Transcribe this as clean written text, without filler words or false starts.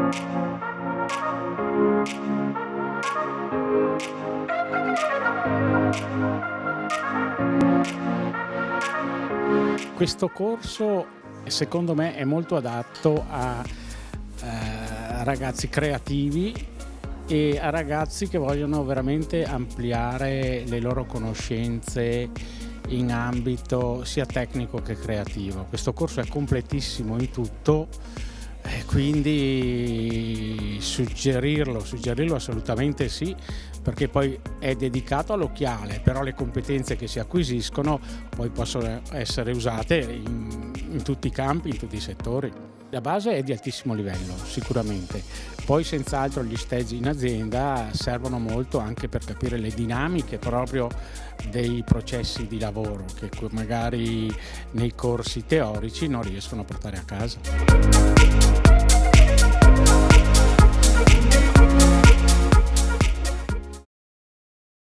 Questo corso secondo me è molto adatto a ragazzi creativi e a ragazzi che vogliono veramente ampliare le loro conoscenze in ambito sia tecnico che creativo. Questo corso è completissimo in tutto, quindi suggerirlo assolutamente sì, perché poi è dedicato all'occhiale, però le competenze che si acquisiscono poi possono essere usate in tutti i campi, in tutti i settori. La base è di altissimo livello, sicuramente. Poi senz'altro gli stage in azienda servono molto anche per capire le dinamiche proprio dei processi di lavoro che magari nei corsi teorici non riescono a portare a casa.